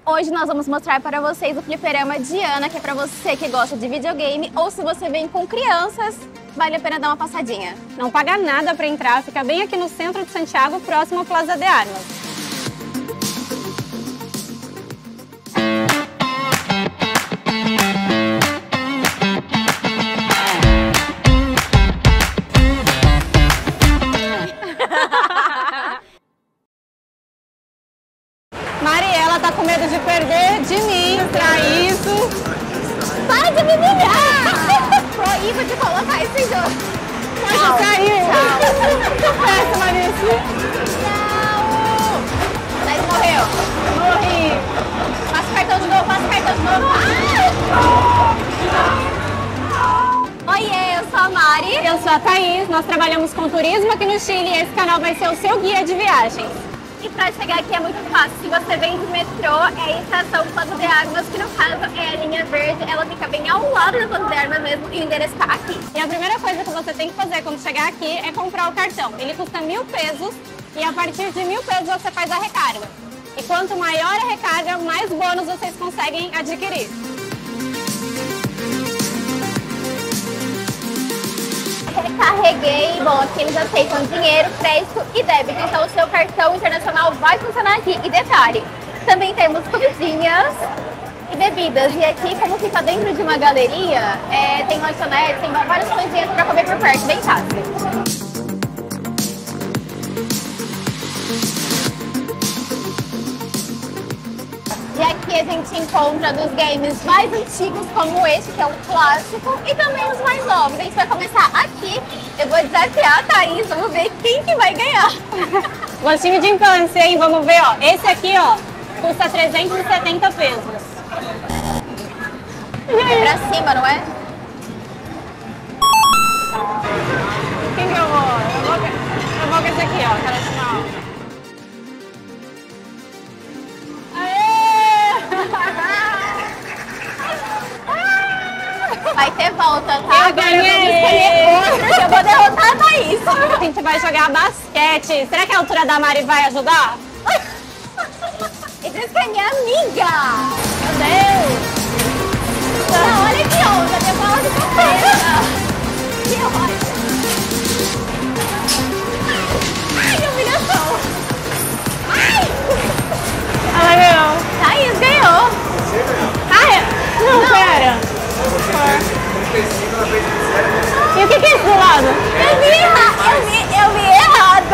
Hoje nós vamos mostrar para vocês o fliperama Diana, que é para você que gosta de videogame ou se você vem com crianças, vale a pena dar uma passadinha. Não paga nada para entrar, fica bem aqui no centro de Santiago, próximo ao Plaza de Armas. Mariela tá com medo de perder de mim pra isso. Para de me humilhar! Proíba de colocar isso em jogo. Poxa, caiu! Muito péssima nisso. Não! Daí morreu. Morri. Passa o cartão de novo, passa o cartão de novo. Oiê, eu sou a Mari. Eu sou a Thaís, nós trabalhamos com turismo aqui no Chile e esse canal vai ser o seu guia de viagens. E pra chegar aqui é muito fácil. Se você vem de metrô, é a estação Plaza de Armas, que no caso é a linha verde. Ela fica bem ao lado da Plaza de Armas mesmo e o endereço está aqui. E a primeira coisa que você tem que fazer quando chegar aqui é comprar o cartão. Ele custa 1.000 pesos e a partir de 1.000 pesos você faz a recarga. E quanto maior a recarga, mais bônus vocês conseguem adquirir. Recarreguei, bom, aqui eles aceitam dinheiro, crédito e débito, então o seu cartão internacional vai funcionar aqui. E detalhe, também temos comidinhas e bebidas, e aqui como fica dentro de uma galeria, tem lanchonete, tem várias coisinhas para comer por perto, bem fácil. E aqui a gente encontra dos games mais antigos, como este, que é um clássico, e também os mais novos. A gente vai começar aqui. Eu vou desafiar a Thaís, vamos ver quem que vai ganhar. Gostinho de infância, hein? Vamos ver, ó. Esse aqui, ó, custa 370 pesos. É pra cima, não é? Quem que eu vou? Eu vou com esse aqui, ó, cara de mal. Vai ter volta, tá? Eu ganhei! Vamos escolher outra que eu vou derrotar a Thaís. A gente vai jogar basquete. Será que a altura da Mari vai ajudar? E diz que é minha amiga. Meu Deus. Não, olha que onda, minha bola de cabeça. Que ótimo. Ai, que humilhação. Ai. Ela ganhou. Thaís ganhou. Ah, não, pera. E o que é isso do lado? Eu vi errado.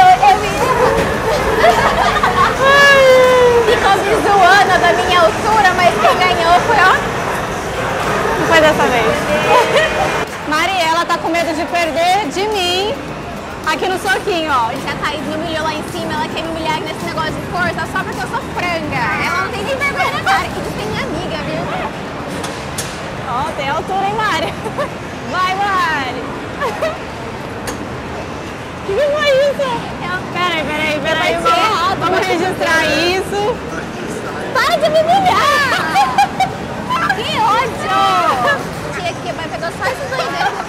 Ficou me zoando da minha altura, mas quem ganhou foi, ó. Não foi dessa vez. Mariela tá com medo de perder de mim aqui no soquinho, ó. Se a Thaís me humilhou lá em cima, ela quer me humilhar nesse negócio de força só porque eu sou franga. Ela não tem nem vergonha na cara. E diz que é minha amiga, viu? Ó, tem altura, hein, Mari? Vai, Mari! O que foi isso? Peraí, vamos registrar isso. Para de me humilhar! Que ódio! Tia aqui vai pegar só esses dois dedos.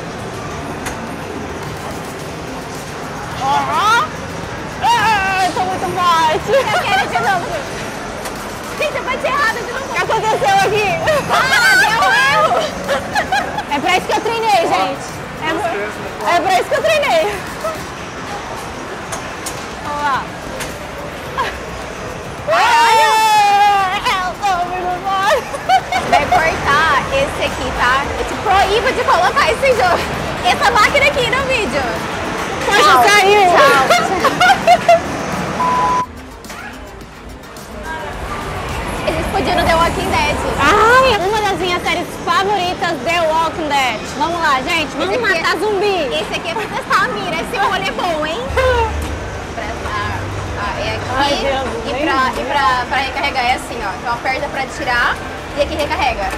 Eu tô muito forte. Eu quero de novo. Gente, eu bati errado de novo. O que aconteceu aqui? Deu erro! É pra isso que eu treinei, gente. É pra isso que eu treinei. Vamos lá. Eu tô muito forte. Vai cortar esse aqui, tá? Eu te proíbo de colocar esse jogo. Essa máquina aqui no vídeo. Poxa, saiu. Tchau. Eles podiam no The Walking Dead. Ai, uma das minhas séries favoritas, The Walking Dead. Vamos lá, gente, vamos Esse aqui matar zumbi. Esse aqui é pra testar a mira, esse rolê é bom, hein? É aqui. Ai, Deus, e pra recarregar é assim, ó. Então aperta pra tirar e aqui recarrega.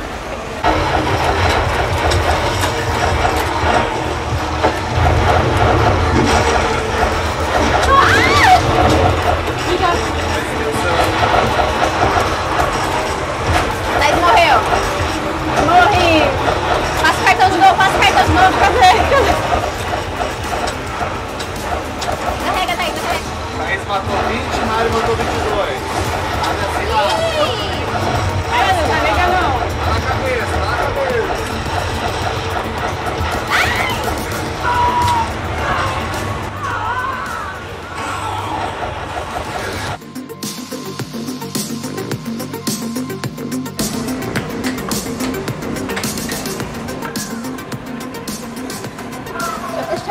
Daí morreu. Morri. Passa o cartão de novo pra ver. Carrega, daí, carrega. Thaís matou 20, Mário matou 22. Olha assim lá.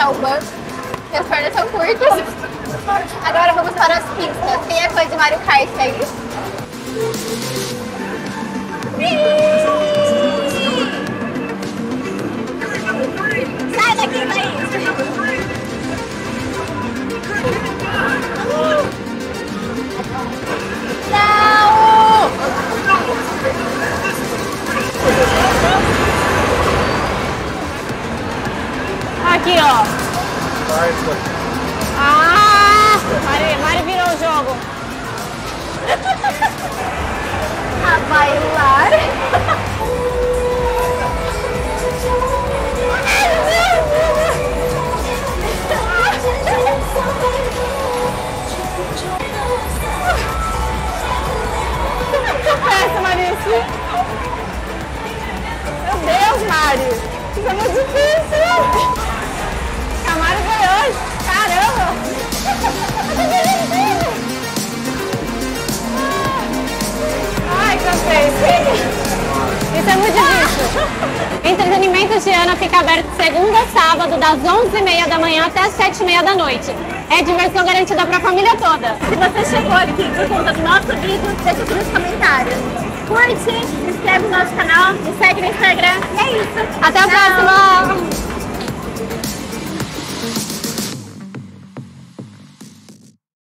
Elba. Minhas pernas são curtas. Agora vamos para as pistas. Quem é fã de Mario Kart aí? Sai daqui, Laís! Não! Aqui, ó. Ah! Mari virou o jogo. A bailar. Essa, Marice. Meu Deus, Mari. Isso é muito difícil. A Mari ganhou. Caramba. Ai, cansei. Isso é muito difícil. Entretenimento de Ana fica aberto segunda a sábado, das 11h30 da manhã até as 7h30 da noite. É diversão garantida para a família toda. Se você chegou aqui por conta do nosso vídeo, deixa aqui nos comentários. Curte, se inscreve no nosso canal, me segue no Instagram. E é isso. Até a próxima!